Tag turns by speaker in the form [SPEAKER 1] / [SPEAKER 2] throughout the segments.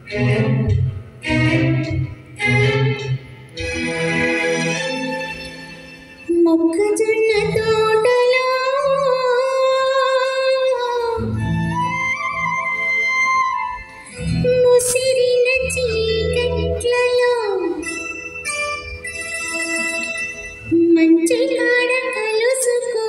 [SPEAKER 1] మొక్కజొన్న తోటలో ముసిరిన చీకట్లలో మంచి కాడ కలుసుకో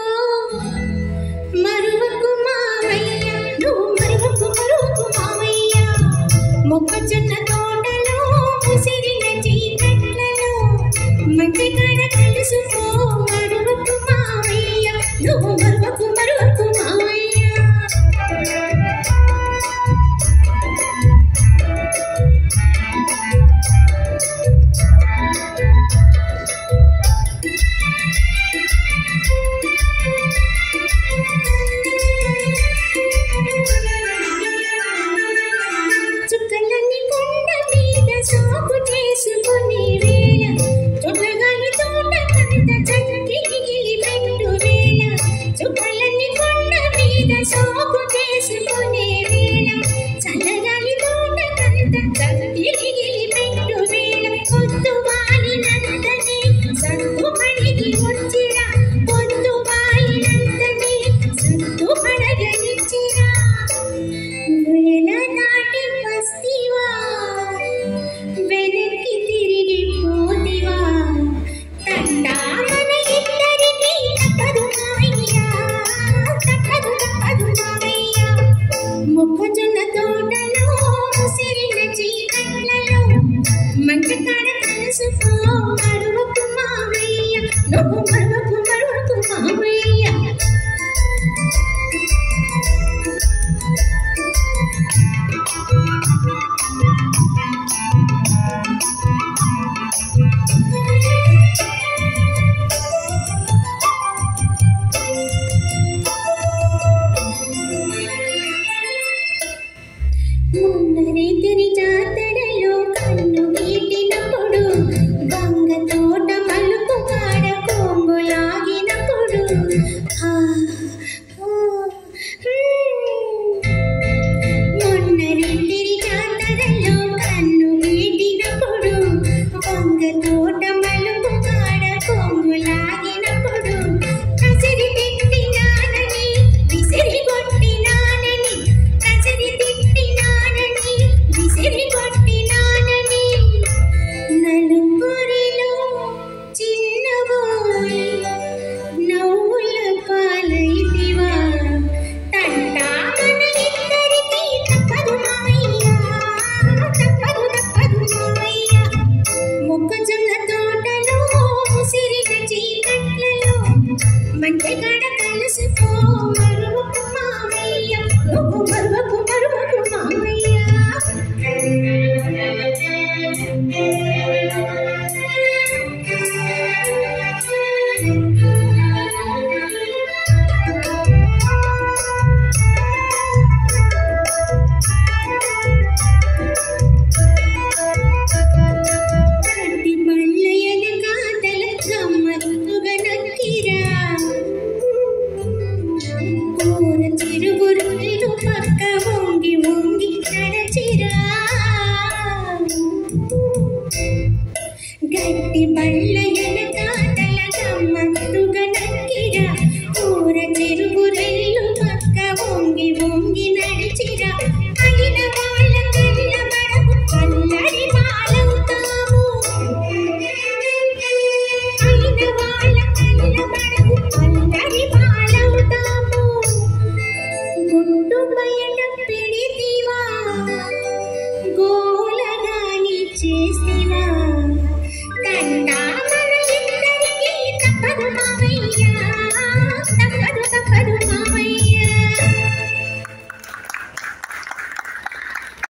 [SPEAKER 1] మరువకు మావయ్య నువ్వు మరువకు మావయ్య మొక్కజొన్న తోటలో ముసిరిన చీకట్లలో మంచి కాడ కలుసుకో మరువకు మావయ్య నువ్వు మరువకు మావయ్య చుక్కలన్నీ కొండ మీద సాగు చేసుకునే వేళ చొల్లగాలి తోట కంట చక్కిలి పెట్టు వేళ చుక్కలన్నీ కొండ మీద సాగు చేసుకునే వేళ చల్లగాలి తోట కంట చక్కిలి పెట్టు వేళ పొద్దు వాలినంతనే సత్తు పడిగి వచ్చిరా పొద్దు వాలినంతనే సత్తు పడగనిచ్చిరా వేళ దాటి వస్తివా వెనక్కి తిరిగి పోతివా తండా మన ఇద్దరికి తప్పదు మావయ్య తప్పదు మావయ్య మొక్కజొన్న తోటలో ముసిరిన చీకట్లలో మంచి కాడ కలుసుకో మరువకు మావయ్య నువ్వు మరువకు మావయ్య మొన్నరితిరి జాతరలో కన్ను గీటినప్పుడు గంగ తోట మలుపు కాడ కొంగులాగినప్పుడు మొన్నరితిరి జాతరలో కన్ను గీటినప్పుడు గంగ తోట మలుపు కాడ కొంగులాగినప్పుడు కసిరి తిట్టినానని విసిరి కొట్టినానని కసిరి తిట్టినానని విసిరి కొట్టినానని నలుగురిలో చిన్నబోయి నవ్వుల పాలైతివా తంటా మన ఇద్దరికి తప్పదు మావయ్య తప్పదు మావయ్య మొక్కజొన్న తోటలో ముసిరిన చీకట్లలో మంచి కాడ కలుసుకో మరువకు మావయ్య నువ్వు మరువకు మావయ్య కట్టి బళ్ళయన కాతల గమ్మత్తుగా నక్కిరా కూర చిరుగురులు పక్క వంగి వంగి నడచిరా గట్టి బళ్ళ